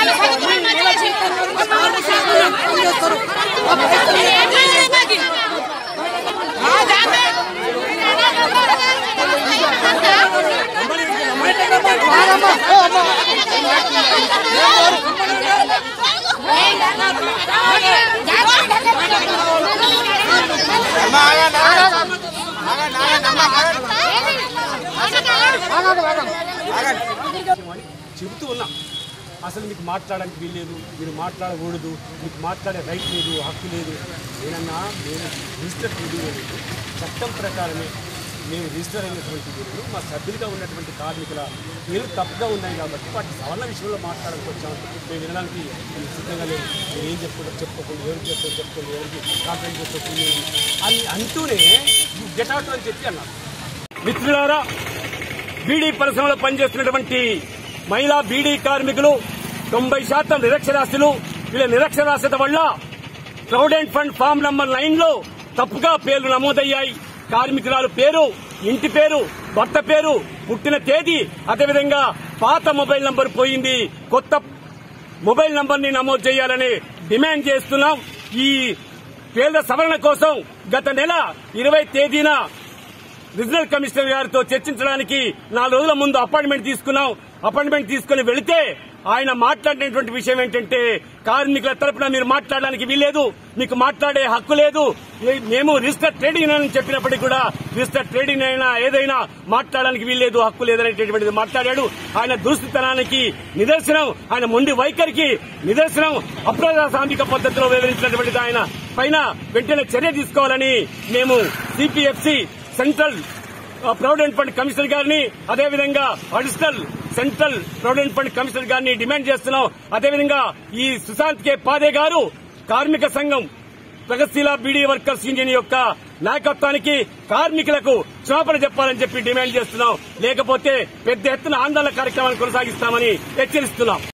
చెబుతూ ఉన్నా అసలు మీకు మాట్లాడడానికి వీల్లేదు, మీరు మాట్లాడకూడదు, మీకు మాట్లాడే రైట్ లేదు, హక్కు లేదు. నేనన్నా మేము రిజిస్టర్ చేయలేదు, చట్టం ప్రకారమే మేము రిజిస్టర్ అయినటువంటి వీళ్ళు మా సభ్యులుగా ఉన్నటువంటి కార్మికుల పేర్లు తప్పుగా ఉన్నాయి కాబట్టి వాటి సవరణ విషయంలో మాట్లాడడానికి వచ్చాము. మేము వినడానికి సిద్ధంగా లేదు. మీరు ఏం చెప్పుకోకుండా ఎవరికి చెప్పుకోండి, ఎవరికి కాంప్లైంట్ చేసుకోండి అని అంటూనే గెట్ అవుట్ అని చెప్పి అన్నారు. మిత్రులారా, బీడీ పరిశ్రమలో పనిచేస్తున్నటువంటి మహిళా బీడీ కార్మికులు 90% నిరక్షరాస్యులు. వీళ్ళ నిరక్షరాస్యత వల్ల ప్రావిడెంట్ ఫండ్ ఫామ్ నంబర్ 9లో తప్పుగా పేర్లు నమోదయ్యాయి. కార్మికురాలు పేరు, ఇంటి పేరు, భర్త పేరు, పుట్టిన తేదీ, అదేవిధంగా పాత మొబైల్ నంబర్ పోయింది. కొత్త మొబైల్ నంబర్ ని నమోదు చేయాలని డిమాండ్ చేస్తున్నాం. ఈ పేర్ల సవరణ కోసం గత నెల 20 తేదీన రీజనల్ కమిషనర్ గారితో చర్చించడానికి 4 రోజుల ముందు అపాయింట్మెంట్ తీసుకున్నాం. అపాయింట్మెంట్ తీసుకుని వెళితే ఆయన మాట్లాడినటువంటి విషయం ఏంటంటే, కార్మికుల తరపున మీరు మాట్లాడడానికి వీల్లేదు, మీకు మాట్లాడే హక్కు లేదు. మేము రిజిస్టర్ ట్రేడ్ యూనియన్ అని చెప్పినప్పటికీ కూడా రిజిస్టర్ ట్రేడ్ యూనియన్ అయినా ఏదైనా మాట్లాడడానికి వీల్లేదు, హక్కు లేదనేటటువంటిది మాట్లాడాడు. ఆయన దుస్థితనానికి నిదర్శనం, ఆయన మొండి వైఖరికి నిదర్శనం. అప్రజాస్వామిక పద్దతిలో వివరించినటువంటిది ఆయన పైన వెంటనే చర్య తీసుకోవాలని మేము CPFC central provident fund commissioner గారిని, అదేవిధంగా additional central provident fund commissioner గారిని డిమాండ్ చేస్తున్నాం. అదేవిధంగా ఈ సుశాంత్ కే పాదే గారు కార్మిక సంఘం ప్రగతిశీల బీడీ వర్కర్స్ యూనియన్ యొక్క నాయకత్వానికి కార్మికులకు క్షమాపణ చెప్పాలని చెప్పి డిమాండ్ చేస్తున్నాం. లేకపోతే పెద్ద ఎత్తున ఆందోళన కార్యక్రమాన్ని కొనసాగిస్తామని హెచ్చరిస్తున్నాం.